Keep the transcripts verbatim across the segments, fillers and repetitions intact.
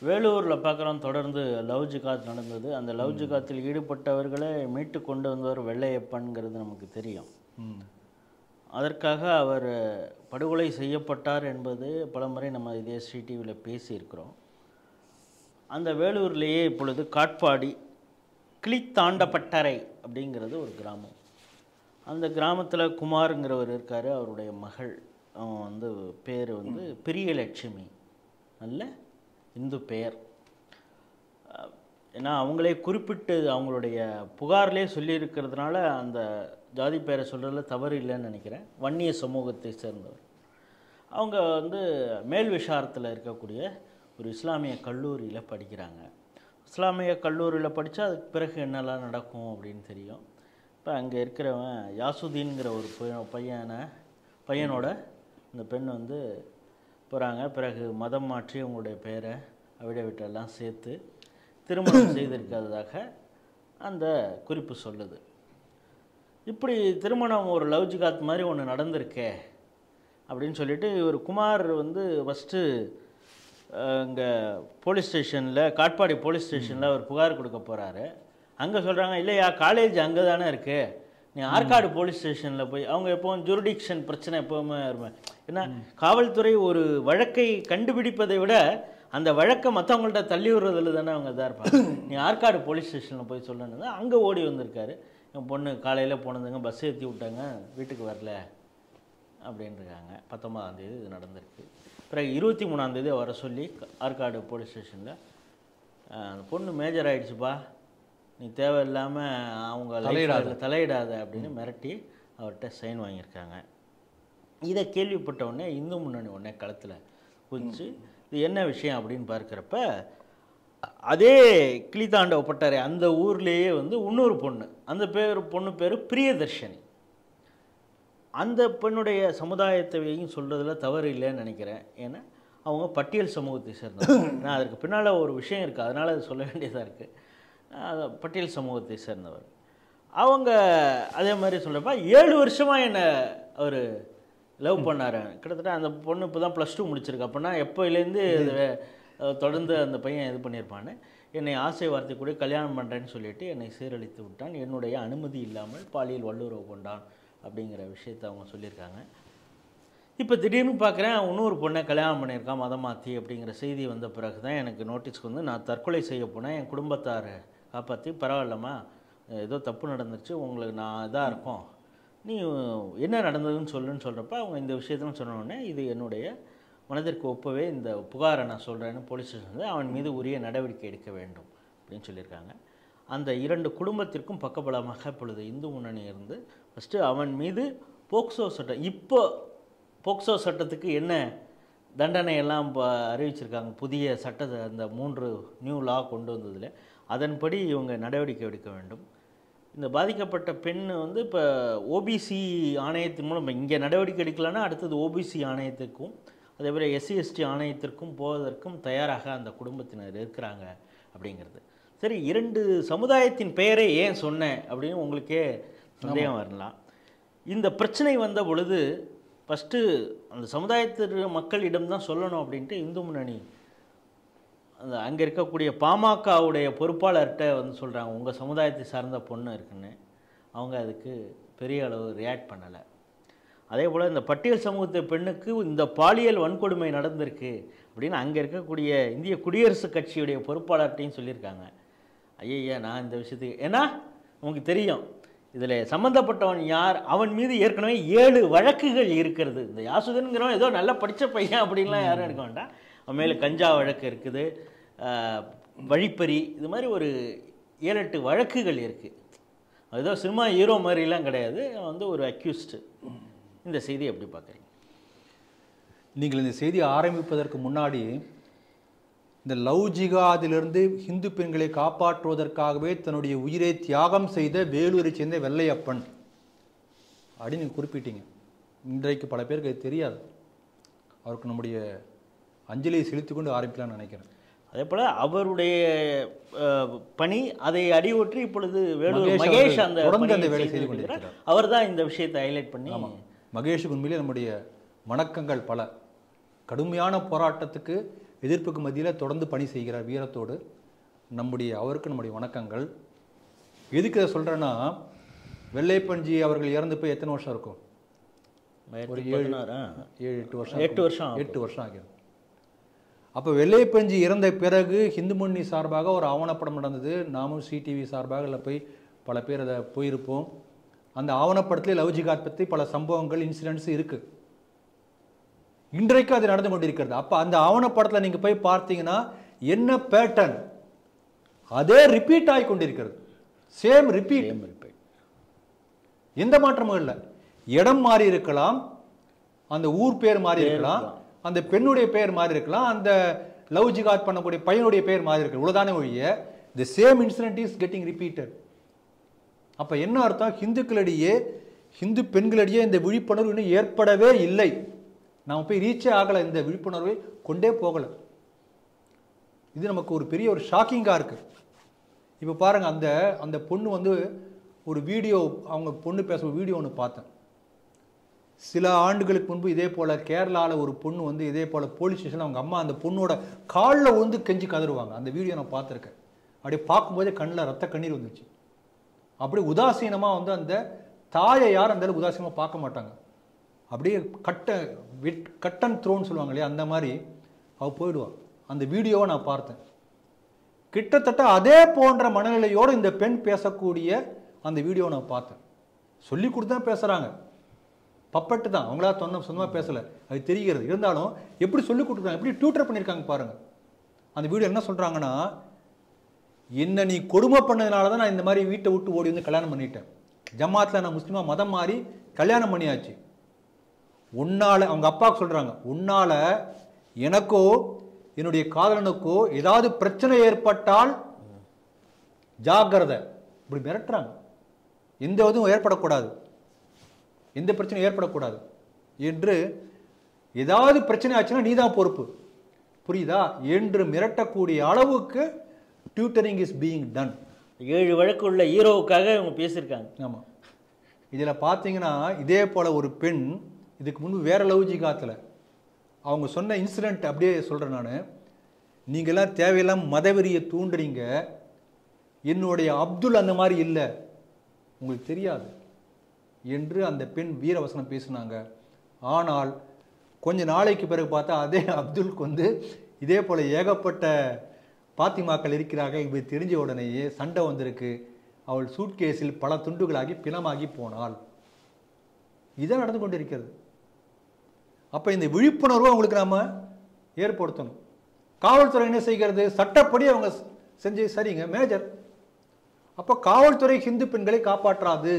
வேலூரில் பார்க்குறோம், தொடர்ந்து லவ் ஜிகாத் நடந்தது. அந்த லவ் ஜிகாத்தில் ஈடுபட்டவர்களை மீட்டு கொண்டு வந்தவர் வெள்ளையப்பன்கிறது நமக்கு தெரியும். அதற்காக அவர் படுகொலை செய்யப்பட்டார் என்பது பலமுறை நம்ம இதே ஸ்ரீ டிவியில் பேசியிருக்கிறோம். அந்த வேலூர்லேயே இப்பொழுது காட்பாடி கிளித்தாண்டப்பட்டறை அப்படிங்கிறது ஒரு கிராமம். அந்த கிராமத்தில் குமாருங்கிறவர் இருக்கார். அவருடைய மகள் அவன் வந்து பேர் வந்து பிரியலட்சுமி, நல்ல இந்து பெயர். ஏன்னா அவங்களே குறிப்பிட்டு அவங்களுடைய புகார்லேயே சொல்லியிருக்கிறதுனால அந்த ஜாதி பெயரை சொல்கிறதுல தவறு இல்லைன்னு நினைக்கிறேன். வன்னிய சமூகத்தை சேர்ந்தவர். அவங்க வந்து மேல் விஷாரத்தில் இருக்கக்கூடிய ஒரு இஸ்லாமிய கல்லூரியில் படிக்கிறாங்க. இஸ்லாமிய கல்லூரியில் படித்தா அதுக்கு பிறகு என்னெல்லாம் நடக்கும் அப்படின்னு தெரியும். இப்போ அங்கே இருக்கிறவன் யாசுதீன்கிற ஒரு பையனை பையனோட இந்த பெண் வந்து போகிறாங்க. பிறகு மதம் மாற்றி அவங்களுடைய பெயரை அவிடவிட்டெல்லாம் சேர்த்து திருமணம் செய்திருக்கிறதாக அந்த குறிப்பு சொல்லுது. இப்படி திருமணம் ஒரு லவ் ஜிகாத் மாதிரி ஒன்று நடந்திருக்கே அப்படின்னு சொல்லிட்டு இவர் குமார் வந்து ஃபஸ்ட்டு இங்கே போலீஸ் ஸ்டேஷனில், காட்பாடி போலீஸ் ஸ்டேஷனில் அவர் புகார் கொடுக்க போகிறாரு. அங்கே சொல்கிறாங்க, இல்லையா காலேஜ் அங்கே தானே இருக்குது, நீ ஆற்காடு போலீஸ் ஸ்டேஷனில் போய். அவங்க எப்போவும் ஜூரிடிக்ஷன் பிரச்சனை எப்போவுமே இருப்பேன். ஏன்னா காவல்துறை ஒரு வழக்கை கண்டுபிடிப்பதை விட அந்த வழக்கை மற்றவங்கள்ட்ட தள்ளி விடுறதில் தானே அவங்க இதாக இருப்பாங்க. நீ ஆற்காடு போலீஸ் ஸ்டேஷனில் போய் சொல்லணுன்னு அங்கே ஓடி வந்திருக்காரு. என் பொண்ணு காலையில் போனதுங்க, பஸ் ஏற்றி விட்டாங்க, வீட்டுக்கு வரல அப்படின்ட்டுருக்காங்க. பத்தொன்பதாந்தேதி இது நடந்திருக்கு. பிறகு இருபத்தி மூணாந்தேதி வர சொல்லி ஆற்காடு போலீஸ் ஸ்டேஷனில் அந்த பொண்ணு மேஜர் ஆகிடுச்சுப்பா, நீ தேவையில்லாமல் அவங்க தலையிடாத தலையிடாத அப்படின்னு மிரட்டி அவர்கிட்ட சைன் வாங்கியிருக்காங்க. இதை கேள்விப்பட்ட உடனே இந்து முன்னணி உடனே களத்தில் குதிச்சு இது என்ன விஷயம் அப்படின்னு பார்க்குறப்ப அதே கிளித்தாண்டப்பட்டறை அந்த ஊர்லேயே வந்து இன்னொரு பொண்ணு, அந்த பேர் பொண்ணு பேர் பிரியதர்ஷினி. அந்த பெண்ணுடைய சமுதாயத்தையும் சொல்கிறதுல தவறு இல்லைன்னு நினைக்கிறேன். ஏன்னா அவங்க பட்டியல் சமூகத்தை சேர்ந்தவர். ஏன்னா அதற்கு பின்னால் ஒரு விஷயம் இருக்குது, அதனால் அது சொல்ல வேண்டியதாக இருக்குது. பட்டியல் சமூகத்தை சேர்ந்தவர். அவங்க அதே மாதிரி சொல்கிறப்ப ஏழு வருஷமாக என்னை அவர் லவ் பண்ணார். கிட்டத்தட்ட அந்த பொண்ணு இப்போ தான் ப்ளஸ் டூ முடிச்சிருக்கு. அப்படின்னா எப்போலேருந்து தொடர்ந்து அந்த பையன் இது பண்ணியிருப்பான்னு, என்னை ஆசை வார்த்தை கூட கல்யாணம் பண்ணுறேன்னு சொல்லிட்டு என்னை சீரழித்து விட்டான், என்னுடைய அனுமதி இல்லாமல் பாலியல் வல்லுறவு கொண்டான் அப்படிங்கிற விஷயத்தை அவங்க சொல்லியிருக்காங்க. இப்போ திடீர்னு பார்க்குறேன் இன்னொரு பொண்ணை கல்யாணம் பண்ணியிருக்கான் மதம் மாற்றி அப்படிங்கிற செய்தி வந்த பிறகு தான் எனக்கு நோட்டீஸ்க்கு வந்து நான் தற்கொலை செய்ய போனேன், என் குடும்பத்தாரை காப்பாற்றி பரவாயில்லம்மா ஏதோ தப்பு நடந்துருச்சு, உங்களுக்கு நான் இதாக இருக்கோம், நீ என்ன நடந்ததுன்னு சொல்லுன்னு சொல்கிறப்ப அவங்க இந்த விஷயத்தையும் சொன்னோடனே இது என்னுடைய மனதிற்கு ஒப்பவே இந்த புகாரை நான் சொல்கிறேன்னு போலீஸ் ஸ்டேஷன் வந்து அவன் மீது உரிய நடவடிக்கை எடுக்க வேண்டும் அப்படின்னு சொல்லியிருக்காங்க. அந்த இரண்டு குடும்பத்திற்கும் பக்கபலமாக இப்பொழுது இந்து முன்னணி இருந்து ஃபஸ்ட்டு அவன் மீது போக்சோ சட்டம், இப்போ போக்சோ சட்டத்துக்கு என்ன தண்டனை எல்லாம் இப்போ அறிவிச்சிருக்காங்க, புதிய சட்டத்தை அந்த மூன்று நியூ லா கொண்டு வந்ததில் அதன்படி இவங்க நடவடிக்கை எடுக்க வேண்டும். இந்த பாதிக்கப்பட்ட பெண் வந்து இப்போ ஓபிசி ஆணையத்தின் மூலம் இங்கே நடவடிக்கை எடுக்கலான்னா அடுத்தது ஓபிசி ஆணையத்துக்கும் அதே போல் எஸ்சி எஸ்டி ஆணையத்திற்கும் போவதற்கும் தயாராக அந்த குடும்பத்தினர் இருக்கிறாங்க அப்படிங்கிறது. சரி, இரண்டு சமுதாயத்தின் பெயரை ஏன் சொன்னேன் அப்படின்னு உங்களுக்கே சந்தேகம் வரலாம். இந்த பிரச்சனை வந்த பொழுது ஃபஸ்ட்டு அந்த சமுதாயத்து மக்களிடம் தான் சொல்லணும் அப்படின்ட்டு இந்து முன்னணி அந்த அங்கே இருக்கக்கூடிய பாமகவுடைய பொறுப்பாளர்கிட்ட வந்து சொல்கிறாங்க, உங்கள் சமுதாயத்தை சார்ந்த பொண்ணு இருக்குன்னு. அவங்க அதுக்கு பெரிய அளவு ரியாக்ட் பண்ணலை. அதே போல் இந்த பட்டியல் சமூகத்தை பெண்ணுக்கு இந்த பாலியல் வன்கொடுமை நடந்திருக்கு அப்படின்னு அங்கே இருக்கக்கூடிய இந்திய குடியரசுக் கட்சியுடைய பொறுப்பாளர்கிட்டையும் சொல்லியிருக்காங்க. ஐயா நான் இந்த விஷயத்துக்கு, ஏன்னா உங்களுக்கு தெரியும் இதில் சம்மந்தப்பட்டவன் யார், அவன் மீது ஏற்கனவே ஏழு வழக்குகள் இருக்கிறது. இந்த யாசுதன்கிறவன் ஏதோ நல்லா படித்த பையன் அப்படின்லாம் யாரும் எடுக்க வேண்டாம். அவன் மேலே கஞ்சா வழக்கு இருக்குது, வழிப்பறி, இது மாதிரி ஒரு ஏழு எட்டு வழக்குகள் இருக்குது. ஏதோ சினிமா ஹீரோ மாதிரிலாம் கிடையாது, அவன் வந்து ஒரு அக்யூஸ்டு. இந்த செய்தி எப்படி பார்க்குறீங்க நீங்கள்? இந்த செய்தி ஆரம்பிப்பதற்கு முன்னாடி இந்த லவ் ஜிகாதிலிருந்து இந்து பெண்களை காப்பாற்றுவதற்காகவே தன்னுடைய உயிரை தியாகம் செய்த வேலூரை சேர்ந்த வெள்ளையப்பன் அப்படின்னு நீங்கள் குறிப்பிட்டீங்க. இன்றைக்கு பல பேருக்கு அது தெரியாது. அவருக்கு நம்முடைய அஞ்சலியை செலுத்தி கொண்டு ஆரம்பிக்கலாம்னு நினைக்கிறேன். அதே போல் அவருடைய பணி அதை அடிவொற்றி இப்பொழுது வேலூர் மகேஷ் அந்த தொடர்ந்து அந்த வேலை செய்து கொண்டிருக்கிறார். அவர் தான் இந்த விஷயத்தை ஹைலைட் பண்ணி. மகேஷுக்கு உண்மையிலே நம்முடைய வணக்கங்கள். பல கடுமையான போராட்டத்துக்கு எதிர்ப்புக்கு மத்தியில் தொடர்ந்து பணி செய்கிறார் வீரத்தோடு. நம்முடைய அவருக்கு நம்முடைய வணக்கங்கள். எதுக்கு இதை சொல்கிறேன்னா, வெள்ளைப்பஞ்சி அவர்கள் இறந்து போய் எத்தனை வருஷம் இருக்கும்? ஒரு ஏழு ஏழு எட்டு வருஷம் எட்டு வருஷம் எட்டு வருஷம் ஆகிறது. அப்போ வெள்ளைப்பஞ்சி இறந்த பிறகு ஹிந்து முன்னணி சார்பாக ஒரு ஆவணப்படம் நடந்தது. நாமும் சிடிவி சார்பாக இல்லை போய் பல பேர் அதை போயிருப்போம். அந்த ஆவணப்படத்தில் லவ் ஜிகாத் பற்றி பல சம்பவங்கள் இன்சிடென்ட்ஸ் இருக்குது. இன்றைக்கு அது நடந்து கொண்டிருக்கிறது. அப்போ அந்த ஆவணப்படத்தில் நீங்கள் போய் பார்த்தீங்கன்னா என்ன பேட்டர்ன் அதே ரிப்பீட் ஆகி கொண்டிருக்கிறது. சேம் ரிப்பீட், எந்த மாற்றமும் இல்லை. இடம் மாறி இருக்கலாம், அந்த ஊர் பேர் மாறி இருக்கலாம், அந்த பெண்ணுடைய பெயர் மாறி இருக்கலாம், அந்த லவ் ஜிகாத் பண்ணக்கூடிய பையனுடைய பெயர் மாறி இருக்கலாம். இவ்வளவுதானே ஒழிய the same incident is getting repeated. அப்ப என்ன அர்த்தம்? ஹிந்துக்களிடையே ஹிந்து பெண்களிடையே இந்த விழிப்புணர்வு இன்னும் ஏற்படவே இல்லை. நாம் போய் ரீச்சே ஆகலை, இந்த விழிப்புணர்வை கொண்டே போகலை. இது நமக்கு ஒரு பெரிய ஒரு ஷாக்கிங்காக இருக்கு. இப்போ பாருங்க, அந்த அந்த பொண்ணு வந்து ஒரு வீடியோ, அவங்க பொண்ணு பேசுகிற வீடியோ ஒன்று பார்த்தேன். சில ஆண்டுகளுக்கு முன்பு இதே போல் கேரளாவில் ஒரு பொண்ணு வந்து இதே போல் போலீஸ் ஸ்டேஷனில் அவங்க அம்மா அந்த பொண்ணோட காலில் வந்து கெஞ்சி கதறுவாங்க. அந்த வீடியோ நான் பார்த்துருக்கேன். அப்படியே பார்க்கும்போதே கண்ணில் ரத்த கண்ணீர் வந்துச்சு. அப்படி உதாசீனமாக வந்து அந்த தாயை யார் அந்த உதாசீனமாக பார்க்க மாட்டாங்க. அப்படியே கட்ட கட் அண்ட் த்ரோன்னு சொல்லுவாங்க இல்லையா, அந்த மாதிரி அவள் போயிடுவாள். அந்த வீடியோவை நான் பார்த்தேன். கிட்டத்தட்ட அதே போன்ற மனநிலையோடு இந்த பெண் பேசக்கூடிய அந்த வீடியோவை நான் பார்த்தேன். சொல்லி கொடுத்து தான் பேசுகிறாங்க, பப்பட்டு தான், அவங்களா சொன்ன சொந்தமாக பேசலை, அது தெரிகிறது. இருந்தாலும் எப்படி சொல்லி கொடுத்துருக்காங்க, எப்படி டியூட்டர் பண்ணியிருக்காங்க பாருங்கள். அந்த வீடியோ என்ன சொல்கிறாங்கன்னா, என்ன நீ கொடுமை பண்ணதுனால தான் நான் இந்த மாதிரி வீட்டை விட்டு ஓடி வந்து கல்யாணம் பண்ணிட்டேன். ஜமாத்தில் நான் முஸ்லீமாக மதம் மாறி கல்யாணம் பண்ணியாச்சு. உன்னால், அவங்க அப்பாவுக்கு சொல்கிறாங்க, உன்னால் எனக்கோ என்னுடைய காதலனுக்கோ ஏதாவது பிரச்சனை ஏற்பட்டால் ஜாக்கிரதை, இப்படி மிரட்டுறாங்க. எந்த இதுவும் ஏற்படக்கூடாது, எந்த பிரச்சனையும் ஏற்படக்கூடாது என்று, ஏதாவது பிரச்சனை ஆச்சுன்னா நீ தான் பொறுப்பு, புரியுதா என்று மிரட்டக்கூடிய அளவுக்கு டியூட்டரிங் இஸ் பீயிங் டன். ஏழு வழக்கு உள்ள ஹீரோவுக்காக இவங்க பேசியிருக்காங்க. ஆமாம். இதில் பார்த்தீங்கன்னா இதே போல் ஒரு பெண் இதுக்கு முன்பு வேற லவ் ஜிகாத்தில் அவங்க சொன்ன இன்சிடென்ட் அப்படியே சொல்கிறேன் நான். நீங்கள்லாம் தேவையில்லாம மதவெறியை தூண்டுறீங்க, என்னுடைய அப்துல் அந்த மாதிரி இல்லை, உங்களுக்கு தெரியாது என்று அந்த பெண் வீரவசனம் பேசினாங்க. ஆனால் கொஞ்ச நாளைக்கு பிறகு பார்த்தா அதே அப்துல்க்கு வந்து இதே போல் ஏகப்பட்ட பாத்திமாக்கள் இருக்கிறார்கள் இப்படி தெரிஞ்ச உடனேயே சண்டை வந்திருக்கு. அவள் சூட்கேஸில் பல துண்டுகளாகி பிணமாகி போனாள். இதான் நடந்து கொண்டிருக்கிறது. அப்போ இந்த விழிப்புணர்வு அவங்களுக்கு நாம் ஏற்படுத்தணும். காவல்துறை என்ன செய்கிறது? சட்டப்படி அவங்க செஞ்சு சரிங்க மேஜர். அப்போ காவல்துறை ஹிந்து பெண்களை காப்பாற்றாது.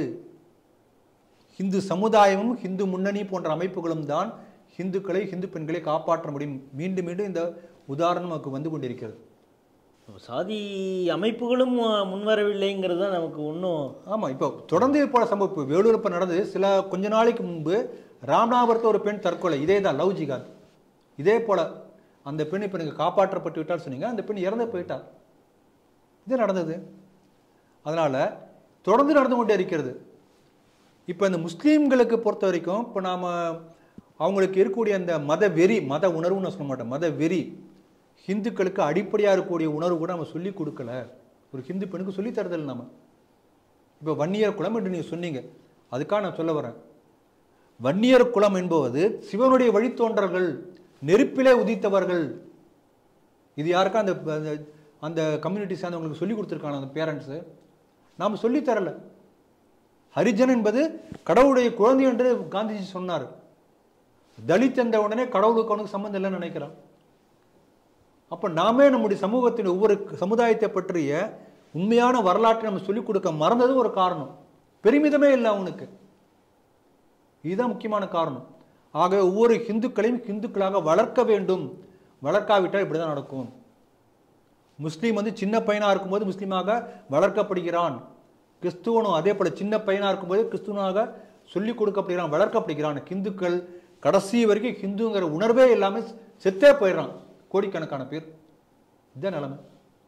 ஹிந்து சமுதாயமும் ஹிந்து முன்னணி போன்ற அமைப்புகளும் தான் ஹிந்துக்களை ஹிந்து பெண்களை காப்பாற்ற முடியும். மீண்டும் மீண்டும் இந்த உதாரணம் நமக்கு வந்து கொண்டிருக்கிறது. சாதி அமைப்புகளும் முன்வரவில்லைங்கிறது தான் நமக்கு ஒன்றும். ஆமாம், இப்போ தொடர்ந்து போல சம்பவம் இப்போ வேலூர் இப்போ நடந்தது. சில கொஞ்ச நாளைக்கு முன்பு ராமநாதபுரத்தில் ஒரு பெண் தற்கொலை, இதே தான் லவ் ஜிகாத். இதே போல் அந்த பெண் இப்போ நீங்கள் காப்பாற்றப்பட்டு விட்டால் சொன்னீங்க, அந்த பெண் இறந்து போயிட்டார். இது நடந்தது. அதனால் தொடர்ந்து நடந்து கொண்டே இருக்கிறது. இப்போ இந்த முஸ்லீம்களுக்கு பொறுத்த வரைக்கும் இப்போ நாம் அவங்களுக்கு இருக்கக்கூடிய அந்த மத வெறி, மத உணர்வுன்னு சொல்ல மாட்டோம், மத வெறி ஹிந்துக்களுக்கு அடிப்படையாக இருக்கக்கூடிய உணர்வு கூட நம்ம சொல்லிக் கொடுக்கல. ஒரு ஹிந்து பெண்ணுக்கு சொல்லித் தரதில்லை நம்ம. இப்போ வன்னியர் குலம் என்று நீங்கள் சொன்னீங்க, அதுக்காக நான் சொல்ல வரேன். வன்னியர் குலம் என்பது சிவனுடைய வழித்தோன்றர்கள், நெருப்பிலே உதித்தவர்கள். இது யாருக்கா அந்த அந்த கம்யூனிட்டி சேர்ந்தவங்களுக்கு சொல்லி கொடுத்துருக்காங்க அந்த பேரண்ட்ஸு. நாம் சொல்லித்தரல. ஹரிஜன் என்பது கடவுளுடைய குழந்தை என்று காந்திஜி சொன்னார். தலித் என்ற உடனே கடவுளுக்கு அவனுக்கு சம்பந்தம் இல்லைன்னு நினைக்கிறான். அப்போ நாமே நம்முடைய சமூகத்தின் ஒவ்வொரு சமுதாயத்தை பற்றிய உண்மையான வரலாற்றை நம்ம சொல்லிக் கொடுக்க மறந்தது ஒரு காரணம். பெருமிதமே இல்லை அவனுக்கு. இதுதான் முக்கியமான காரணம். ஆக ஒவ்வொரு ஹிந்துக்களையும் ஹிந்துக்களாக வளர்க்க வேண்டும். வளர்க்காவிட்டால் இப்படி தான் நடக்கும். முஸ்லீம் வந்து சின்ன பையனாக இருக்கும்போது முஸ்லீமாக வளர்க்கப்படுகிறான். கிறிஸ்துவனும் அதே போல சின்ன பையனாக இருக்கும்போது கிறிஸ்துவனாக சொல்லிக் கொடுக்கப்படுகிறான், வளர்க்கப்படுகிறான். ஹிந்துக்கள் கடைசி வரைக்கும் ஹிந்துங்கிற உணர்வே இல்லாமல் செத்தே போயிடுறான் கோடிக்கணக்கான பேர். இதுதான் நிலைமை.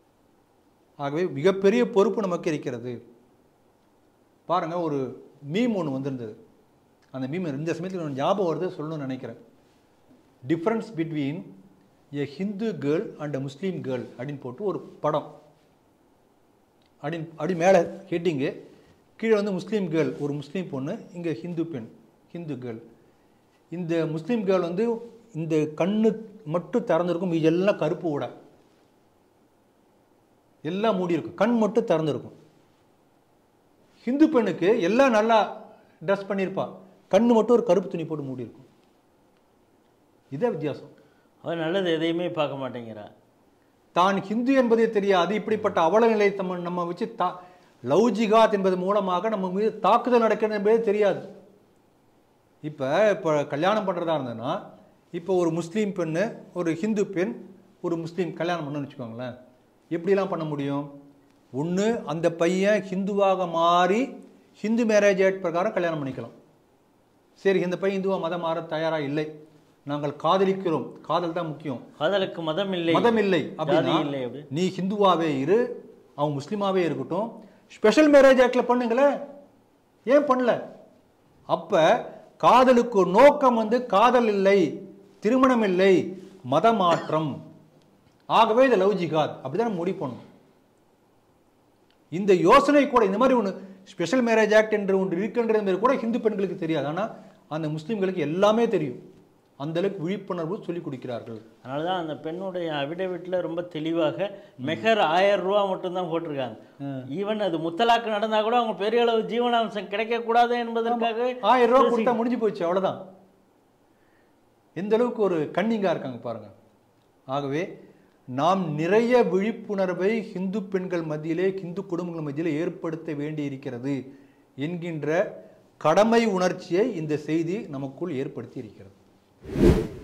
ஆகவே மிகப்பெரிய பொறுப்பு நமக்கு இருக்கிறது. பாருங்க, ஒரு மீம் ஒன்று வந்திருந்தது. அந்த மீம் இந்த சமயத்தில் ஞாபகம் வருது சொல்லணும்னு நினைக்கிறேன். Difference between a Hindu girl and Muslim girl அப்படின்னு போட்டு ஒரு படம் அப்படின்னு அப்படி மேலே ஹெட்டிங்கு, கீழே வந்து முஸ்லீம் கேர்ள் ஒரு முஸ்லீம் பொண்ணு, இங்கே ஹிந்து பெண் ஹிந்து கேர்ள். இந்த முஸ்லீம் கேர்ள் வந்து இந்த கண்ணு மட்டும் திறந்துருக்கும், இது எல்லாம் கருப்பு உடை எல்லாம் மூடி இருக்கும், கண் மட்டும் திறந்துருக்கும். ஹிந்து பெண்ணுக்கு எல்லாம் நல்லா ட்ரெஸ் பண்ணியிருப்பா, கண்ணு மட்டும் ஒரு கருப்பு துணி போட்டு மூடி இருக்கும். இதே வித்தியாசம். அவன் நல்லது எதையுமே பார்க்க மாட்டேங்கிறா. தான் ஹிந்து என்பதே தெரியாது. இப்படிப்பட்ட அவல நிலை நம்ம நம்ம வச்சு தா லவ் ஜிகாத் என்பது மூலமாக நம்ம மீது தாக்குதல் நடக்கிறது என்பதே தெரியாது. இப்போ இப்போ கல்யாணம் பண்ணுறதா இருந்ததுன்னா, இப்போ ஒரு முஸ்லீம் பெண்ணு ஒரு ஹிந்து பெண் ஒரு முஸ்லீம் கல்யாணம் பண்ணணும்னு வச்சுக்கோங்களேன், எப்படிலாம் பண்ண முடியும்? ஒன்று அந்த பையன் ஹிந்துவாக மாறி ஹிந்து மேரேஜ் ஆக்ட் பிரகாரம் கல்யாணம் பண்ணிக்கலாம். சரி, இந்த பையன் இந்துவா மதம் மாற தயாராக இல்லை, நாங்கள் காதலிக்கிறோம், காதல் தான் முக்கியம், காதலுக்கு மதம் இல்லை மதம் இல்லை அப்படின்னா நீ ஹிந்துவாவே இரு, அவன் முஸ்லீமாவே இருக்கட்டும், ஸ்பெஷல் மேரேஜ் ஆக்ட்ல பண்ணுங்களேன். ஏன் பண்ணல? அப்ப காதலுக்கு நோக்கம் வந்து காதல் இல்லை, திருமணம் இல்லை, மதமாற்றம். ஆகவே இந்த லவ் ஜிகாத் அப்படிதான் முடிவு பண்ணணும். இந்த யோசனை கூட இந்த மாதிரி ஒன்று ஸ்பெஷல் மேரேஜ் ஆக்ட் என்று ஒன்று இருக்கின்றது கூட ஹிந்து பெண்களுக்கு தெரியாது. ஆனால் அந்த முஸ்லீம்களுக்கு எல்லாமே தெரியும். அந்த அளவுக்கு விழிப்புணர்வு சொல்லிக் கொடுக்கிறார்கள். அதனால தான் அந்த பெண்ணுடைய அபிடேவிட்டில் ரொம்ப தெளிவாக மெஹர் ஆயிரம் ரூபா மட்டும்தான் போட்டிருக்காங்க. ஈவன் அது முத்தலாக்கு நடந்தா கூட அவங்க பெரிய அளவு ஜீவனாம்சம் கிடைக்கக்கூடாது என்பதற்காக ஆயிரம் ரூபா கொடுத்தா முடிஞ்சு போச்சு, அவ்வளோதான். எந்த அளவுக்கு ஒரு கன்னிங்கா இருக்காங்க பாருங்க. ஆகவே நாம் நிறைய விழிப்புணர்வை ஹிந்து பெண்கள் மத்தியிலே, ஹிந்து குடும்பங்கள் மத்தியிலே ஏற்படுத்த வேண்டி இருக்கிறது என்கின்ற கடமை உணர்ச்சியை இந்த செய்தி நமக்குள் ஏற்படுத்தி இருக்கிறது.